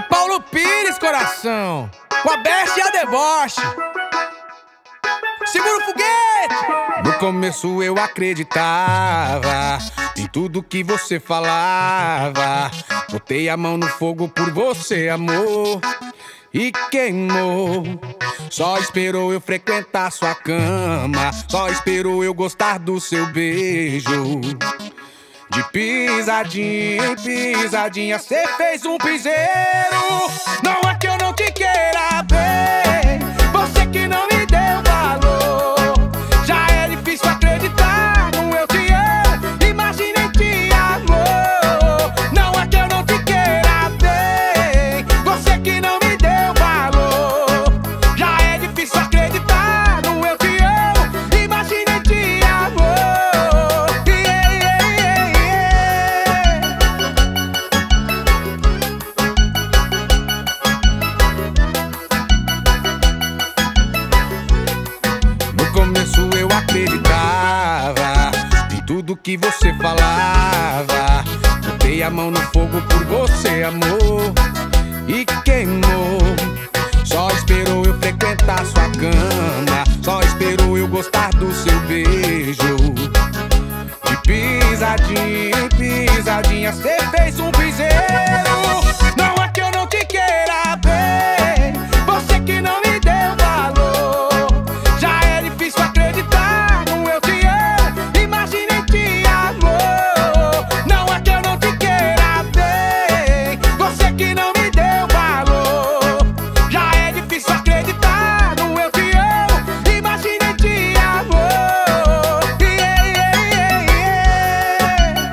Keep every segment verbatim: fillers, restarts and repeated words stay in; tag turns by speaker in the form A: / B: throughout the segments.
A: Paulo Pires, coração, com a Best e a Deboche. Segura o foguete! No começo eu acreditava em tudo que você falava. Botei a mão no fogo por você, amor, e queimou. Só esperou eu frequentar sua cama, só esperou eu gostar do seu beijo. De pisadinha em pisadinha cê fez um piseiro. Não é que eu não te queira ver, você que não me deu valor. Já é difícil acreditar no eu te amo, imaginei te amor. Não é que eu não te queira ver, você que não me deu valor. Já é difícil acreditar no eu te amo, imaginei te amor. No começo eu acreditava em tudo que você falava. Botei a mão no fogo por você, amor, e queimou. Só esperou eu frequentar sua cama, só esperou eu gostar do seu beijo. De pisadinha em pisadinha cê fez um piseiro. Não é que eu não te queira ver, você que não me deu valor. Já é difícil acreditar no eu te amo, imaginei te amor. Não é que eu não te queira ver, você que não me deu valor. Já é difícil acreditar no eu te amo, imaginei te amor. Yeah, yeah, yeah,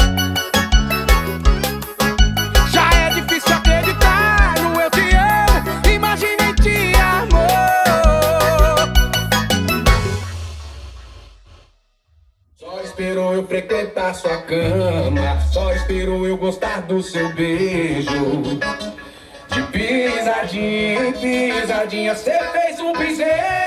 A: yeah. Já é difícil acreditar no eu te amo, imaginei te amor. Só esperou eu frequentar sua cama, só esperou eu gostar do seu beijo. De pisadinha em pisadinha cê fez um piseiro.